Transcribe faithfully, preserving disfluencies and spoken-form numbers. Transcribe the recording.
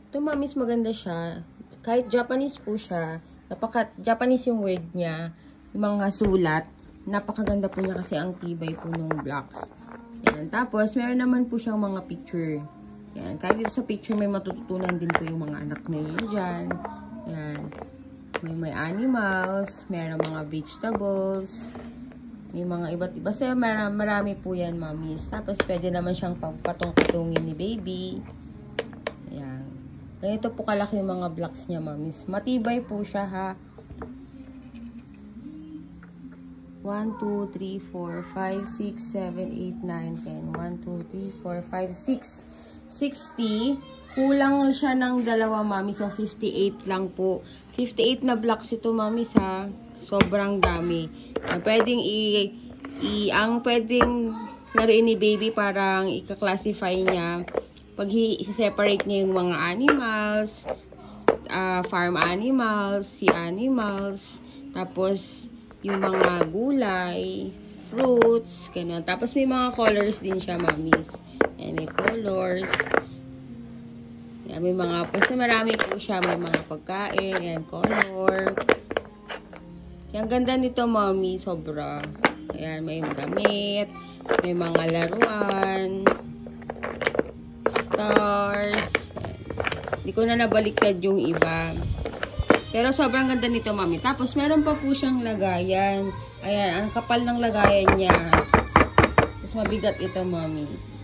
Ito, mamis, maganda siya. Kahit Japanese po siya, napaka Japanese yung word niya, yung mga sulat, napakaganda po niya kasi ang tibay po ng blocks. Yan. Tapos, meron naman po siyang mga picture. Yan. Kahit dito sa picture, may matututunan din po yung mga anak niya dyan. Yan. May, may animals, meron mga vegetables, may mga iba't iba. Kasi marami, marami po yan, mamis. Tapos, pwede naman siyang patong-patungin ni baby. Yan. Ganito po kalaki yung mga blocks niya, mamis. Matibay po siya, ha. one, two, three, four, five, six, seven, eight, nine, ten. one, two, three, four, five, six. sixty. Kulang siya ng dalawa, mamis. So, fifty-eight lang po. fifty-eight na blocks ito, mamis, ha. Sobrang dami. Uh, pwedeng i, i... Ang pwedeng laruin ni baby parang ika-classify niya. Pag i-separate niya yung mga animals, uh, farm animals, sea animals, tapos yung mga gulay, fruits, ganun. Tapos may mga colors din siya, mamis. Yan, may colors. Yan, may mga, kasi marami po siya, may mga pagkain, yan, color. Yan, ganda nito, mami, sobra. Ayan, may damit, may mga laruan, stars. Hindi ko na nabaliktad yung iba. Pero sobrang ganda nito, mami. Tapos, meron pa po siyang lagayan. Ayan, ang kapal ng lagayan niya. Tapos, mabigat ito, mami.